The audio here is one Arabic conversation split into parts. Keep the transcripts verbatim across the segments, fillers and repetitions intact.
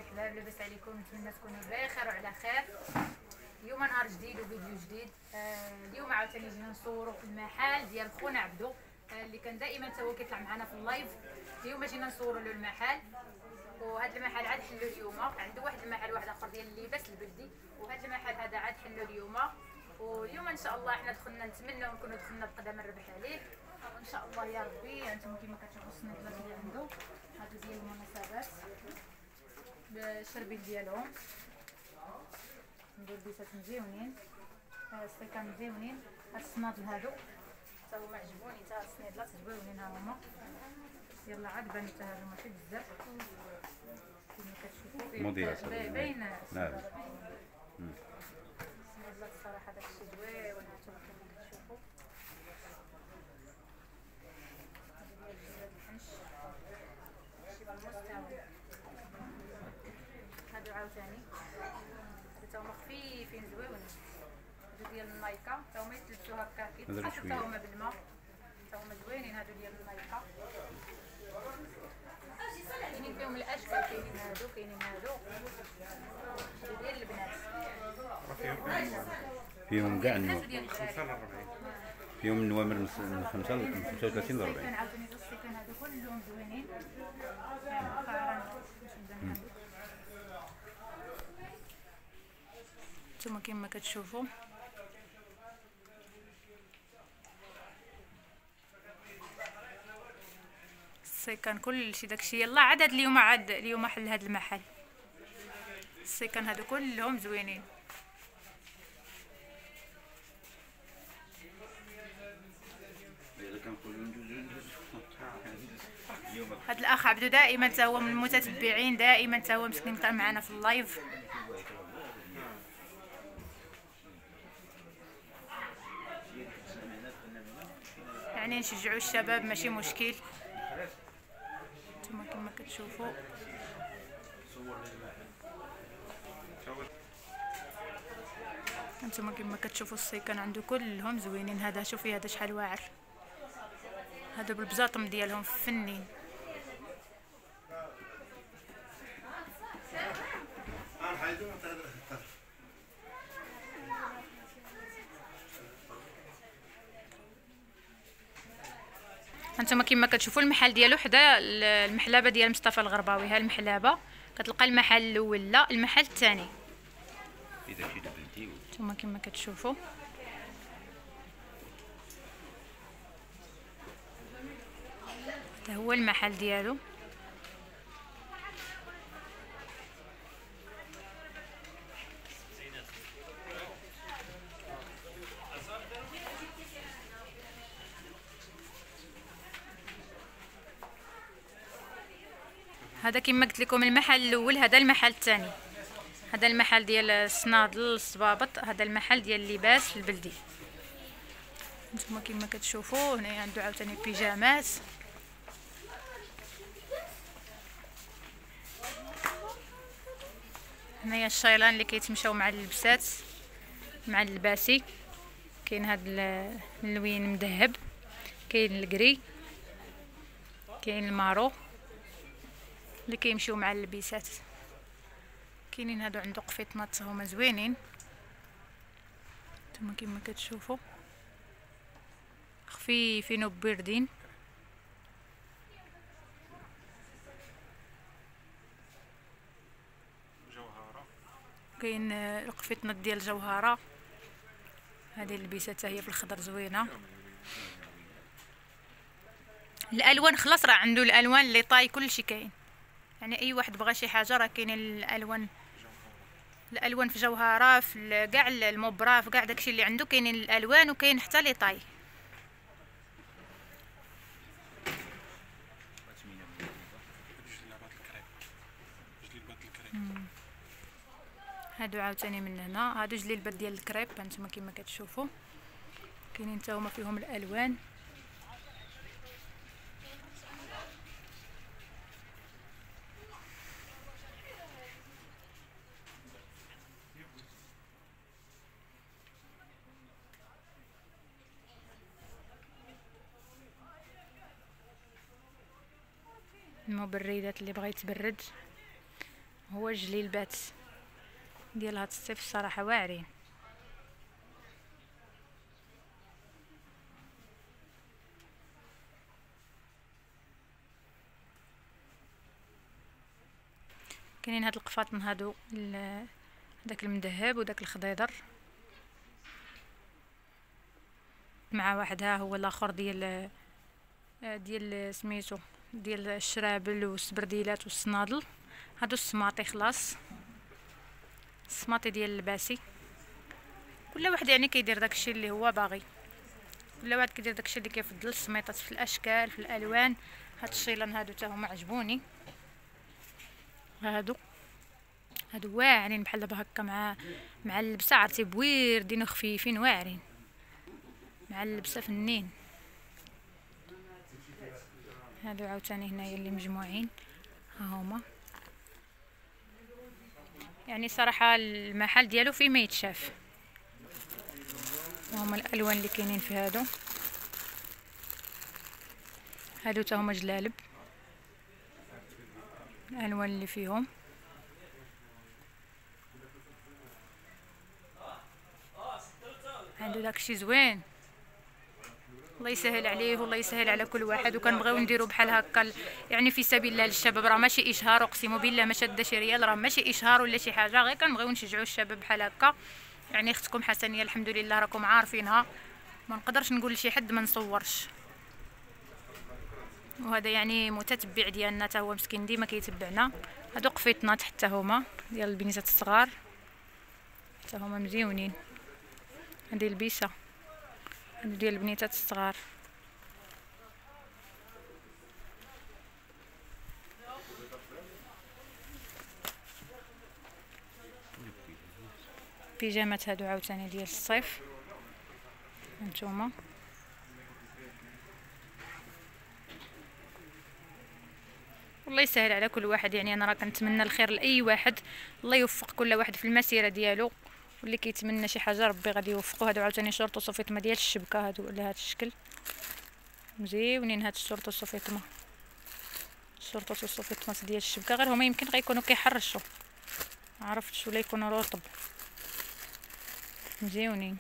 الحباب، لاباس عليكم؟ نتمنى تكونوا بخير وعلى خير. اليوم نهار جديد وفيديو جديد. آه اليوم عاوتاني جينا نصوروا في المحل ديال خونا عبدو، آه اللي كان دائما حتى هو كيطلع معنا في اللايف. اليوم جينا نصوروا له المحل، وهذا المحل عاد حلو اليوم. عنده واحد المحل واحد اخر ديال اللباس البلدي، وهذا المحل هذا عاد حلو اليوم. واليوم ان شاء الله حنا دخلنا، نتمنى نكونوا دخلنا بقدم الربح عليه ان شاء الله يا ربي. انتم كما كتشوفوا السنيدلات اللي عنده هادو ديال المناسبات بالشربيل ديالهم، ندير بيسات مزيونين، السيكان مزيونين. هاد الصنادل هادو حتى هما عجبوني، حتى هاد السنيدلات زوينين ها هما. يلا عاد بانوا حتى هادو ماشي بزاف كما كتشوفوا موديل باين نعم. السنيدلات الصراحه داكشي زوين هانتوما كما كتشوفوا. هادو عاوتاني هادو تا هما خفيفين زويونين، هادو ديال النايكا تا هما يتلبسوا هكا كيتحطوا تا هما بالماء، تا هما زوينين. هادو ديال النايكا كاينين فيهم الاشكال، كاينين هادو كاينين هادو هادو ديال البنات، فيهم كاع ديال فيهم النوامر من خمسة ل خمسة وثلاثين ل أربعين. كان عاوتاني السيكان هادو كلهم زوينين. نتوما كما كتشوفوا السيكان كلشي داكشي. يلا عاد هاد اليوم عاد اليوم حل هاد المحل. السيكان هادو كلهم زوينين. هاد الاخ عبدو دائما تا هو من المتتبعين، دائما تا هو مسكين كان معنا في اللايف. يعني نشجعوا الشباب ماشي مشكل. نتوما كما كتشوفوا نتوما كما كتشوفوا السيكان عنده كلهم زوينين. هذا شوفي هذا شحال واعر، هذا بالبزاطم ديالهم فنين. هانتوما كما كتشوفوا المحل ديالو حدا المحلابه ديال مصطفى الغرباوي. ها المحلابه كتلقى المحل الاول لا المحل الثاني. هانتوما كما كتشوفوا هذا هو المحل ديالو. هذا كما قلت لكم المحل الاول، هذا المحل الثاني. هذا المحل ديال الصنادل الصبابط، هذا المحل ديال اللباس البلدي. نتوما كما كتشوفوا هنا عنده عاوتاني بيجامات. هنايا الشيلان اللي كيتمشاو مع اللبسات مع اللباسي. كاين هاد اللوين مذهب، كاين الكري، كاين المارو اللي كيمشيو مع اللبسات. كاينين هادو عنده قفيطنات هما زوينين. نتوما كما كتشوفوا خفيفين وباردين. كاين القفيطنات ديال الجوهره، هذه اللبسات حتى هي في الخضر زوينه. الالوان خلاص راه عنده الالوان اللي طاي كلشي كاين، يعني اي واحد بغى شي حاجه راه كاين الالوان. الالوان في جوهره في كاع المبرا في كاع داكشي اللي عنده كاينين الالوان، وكاين حتى لي طاي. هادو عاوتاني من هنا، هادو جليلبات ديال الكريب. هانتوما كما كتشوفوا كاينين حتى هما فيهم الالوان. المبردات اللي بغا يتبرد هو جليلبات ديال هاد الصيف الصراحه واعرين. كاينين هاد القفاطن هادو داك المذهب وداك الخضيضر مع واحد ها هو الاخر ديال ديال سميتو ديال الشرابل والسبرديلات والصنادل. هادو السماطي خلاص، السماطي ديال اللباسي. كل واحد يعني كيدير داكشي اللي هو باغي، كل واحد كيدير داكشي اللي كيفضل. السميطات في الاشكال في الالوان. هاد الشيلان هادو حتى هما عجبوني. هادو هادو واعرين بحال دابا هكا مع مع اللبسه، عرفتي بويردين وخفيفين واعرين مع اللبسه فنين. هادو عاوتاني هنايا اللي مجموعين ها هما. يعني صراحه المحل ديالو فيه ما يتشاف. هما الالوان اللي كاينين في هادو. هادو تا هما جلالب، الالوان اللي فيهم. عنده داكشي زوين، الله يسهل عليه والله يسهل على كل واحد. وكنبغيو نديرو بحال هكا يعني في سبيل الله للشباب. راه ماشي اشهار، اقسم بالله ما شاده شي ريال، راه ماشي اشهار ولا شي حاجه، غير كنبغيو نشجعوا الشباب بحال هكا. يعني اختكم حسنيه الحمد لله راكم عارفينها، ما نقدرش نقول لشي حد ما نصورش. وهذا يعني متتبع ديالنا حتى هو مسكين ديما كيتبعنا. هادو قفيطنات حتى هما ديال البنيتات الصغار، حتى هما مزيونين. هذه البيسه هادو ديال البنيتات الصغار. بيجامات هادو عاوتاني ديال الصيف هانتوما. والله يسهل على كل واحد. يعني انا راه كنتمنى الخير لاي واحد، الله يوفق كل واحد في المسيره ديالو، واللي كيتمنى شي حاجه ربي غادي يوفقه. هادو عاوتاني شورطو صوفيطمه ديال الشبكه، هادو على هذا الشكل مزيونين. هاد الشورطو صوفيطمه الشورطو صوفيطمه ديال الشبكه، غير هما يمكن غيكونوا كيحرشوا، ما عرفتش، ولا يكونوا رطب. مزيونين.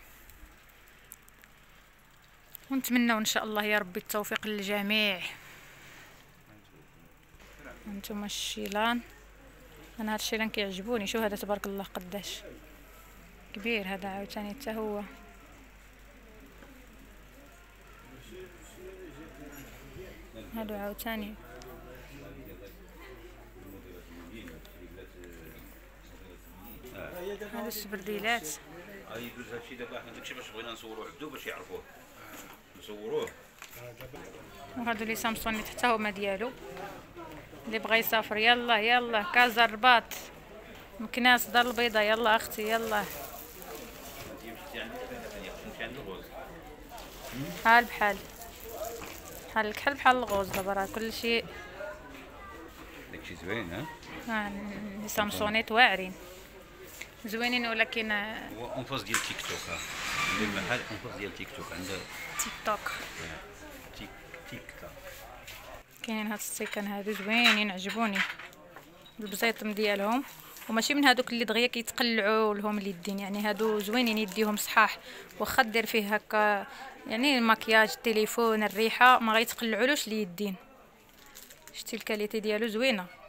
ونتمنوا ان شاء الله يا ربي التوفيق للجميع. هانتوما الشيلان. انا هاد الشيلان كيعجبوني. شو هذا تبارك الله قداش كبير. هذا عاوتاني حتى هو. هادو عاوتاني هادو السبرديلات. اي يدوز هادشي دابا حنا داكشي باش بغينا نصوروا عبدو باش يعرفوه نصوروه. وهادو لي سامسونيت حتى هما ديالو، اللي بغى يسافر يلا يلا. كازا الرباط، مكناس، دار البيضاء، يلا اختي يلا. بحال بحال بحال الكحل بحال الغوز. دابا راه كلشي داكشي زوين. ها ها لي سامسونيت واعرين زوينين. ولكن هو اونفاس ديال تيك توك. ها ندير المحل اونفاس ديال تيك توك، عندها تيك توك. تيك تيك توك. كاينين هاد السيكان هادو زوينين عجبوني البزيطم ديالهم، وماشي من هادوك اللي دغيا كيتقلعوا لهم اليدين. يعني هادو زوينين يديهم صحاح، واخا دير فيه هكا يعني المكياج، التليفون، الريحه ما غيتقلعولوش اليدين. شتي الكاليتي ديالو زوينه.